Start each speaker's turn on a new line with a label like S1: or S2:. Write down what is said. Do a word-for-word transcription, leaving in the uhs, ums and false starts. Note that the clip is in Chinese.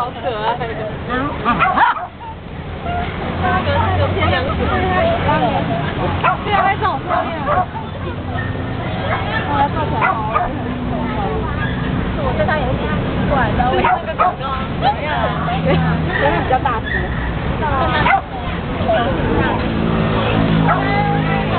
S1: 好可爱的。
S2: 这个这个偏凉水。对啊，拍照好漂亮。我来坐起来好。我对他有一点奇怪，然后我那个广告怎么样？对，因为比较大只。